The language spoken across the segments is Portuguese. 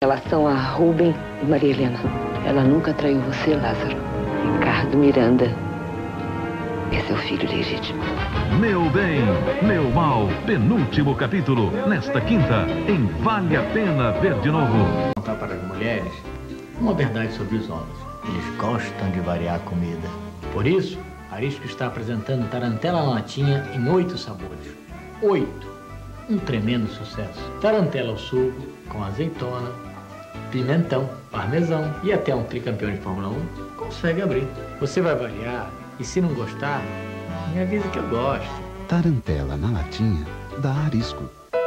Em relação a Rubem e Maria Helena, ela nunca traiu você, Lázaro. Ricardo Miranda é seu filho legítimo. Meu Bem, Meu Mal, penúltimo capítulo, nesta quinta, em Vale a Pena Ver de Novo. Vou contar para as mulheres uma verdade sobre os homens. Eles gostam de variar a comida. Por isso, Arisco está apresentando tarantela na latinha em 8 sabores. 8! Um tremendo sucesso. Tarantela ao sugo, com azeitona, pimentão, parmesão e até um tricampeão de Fórmula 1 consegue abrir. Você vai variar e se não gostar, me avisa que eu gosto. Tarantela na latinha da Arisco.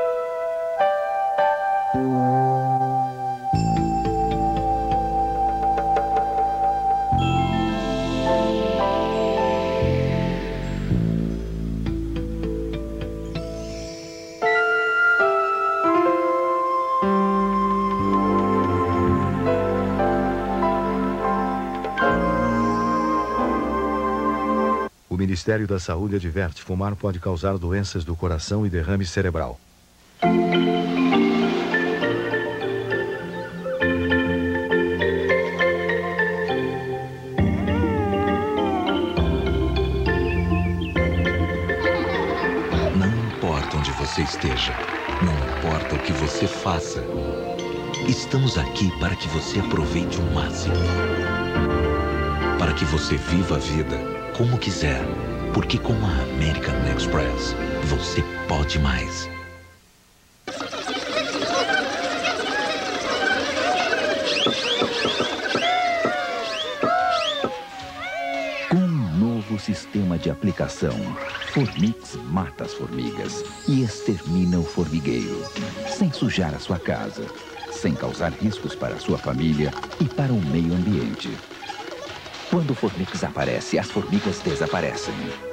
O Ministério da Saúde adverte: fumar pode causar doenças do coração e derrame cerebral. Não importa onde você esteja, não importa o que você faça, estamos aqui para que você aproveite o máximo. Para que você viva a vida como quiser, porque com a American Express, você pode mais. Com um novo sistema de aplicação, Formix mata as formigas e extermina o formigueiro, sem sujar a sua casa, sem causar riscos para a sua família e para o meio ambiente. Quando o Formix aparece, as formigas desaparecem.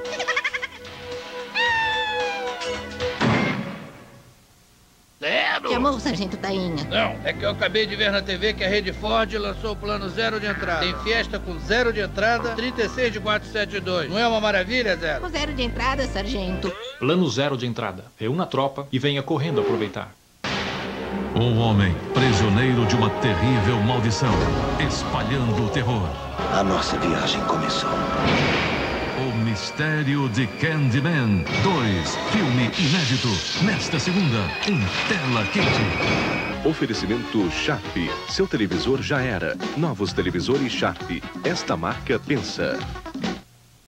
Zero! Chamou o Sargento Tainha. Não, é que eu acabei de ver na TV que a Rede Ford lançou o plano 0 de entrada. Tem Fiesta com 0 de entrada, 36 de 472. Não é uma maravilha, Zero? O 0 de entrada, Sargento. Plano 0 de entrada. Reúna a tropa e venha correndo aproveitar. Um homem prisioneiro de uma terrível maldição, espalhando o terror. A nossa viagem começou. O Mistério de Candyman 2, filme inédito, nesta segunda, em tela quente. Oferecimento Sharp. Seu televisor já era. Novos televisores Sharp. Esta marca pensa.